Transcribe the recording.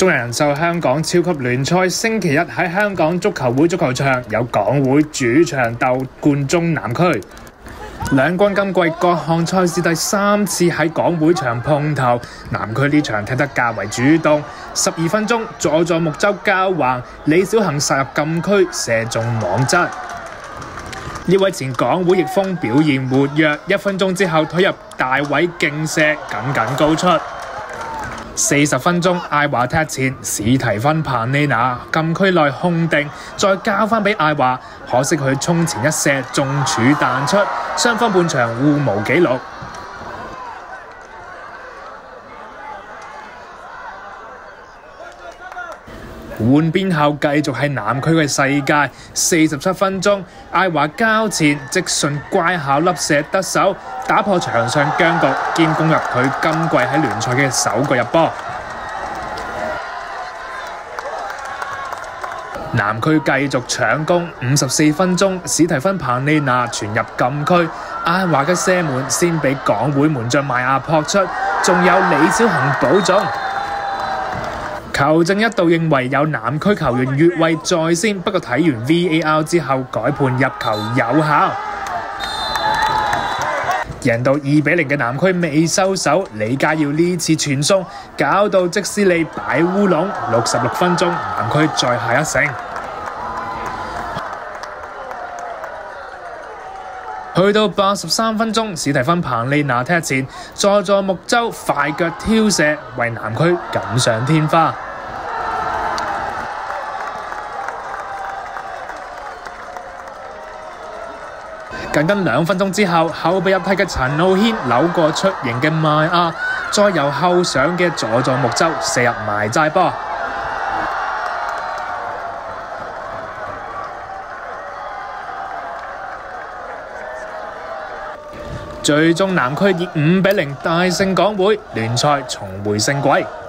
中人壽香港超級聯賽星期一喺香港足球會足球場有港會主場鬥冠忠南區，兩軍今季各項賽事第3次喺港會場碰頭，南區呢場踢得較為主動。12分鐘，佐木洲交橫，李小恒殺入禁區，射中網側。呢位前港會翼鋒表現活躍，1分鐘之後推入大位勁射，僅高出。40分鐘，艾華踢前，史提芬彭利拿禁區內控定，再交返俾艾華，可惜佢衝前一射中柱彈出，雙方半場互無紀錄。換邊後繼續係南區嘅世界。47分鐘，艾華交前即順乖巧粒射得手，打破場上僵局，兼攻入佢今季喺聯賽嘅首個入波。南區繼續搶攻，54分鐘，史提芬彭利拿傳入禁區，艾華嘅射門先俾港會門將邁亞撲出，仲有李小恒保中。球證一度認為有南區球員越位在先，不過睇完 VAR 之後改判入球有效，贏到2-0嘅南區未收手，李家耀呢次傳送搞到即斯利擺烏龍。66分鐘，南區再下一城。去到83分鐘，史提芬彭利拿踢前，佐木洲快腳挑射，為南區錦上添花。僅2分鐘之後，後備入替嘅陳浩軒扭過出迎嘅邁亞，再由後上嘅佐木洲射入埋齋波。最終南區以5-0大勝港會，聯賽重回勝軌。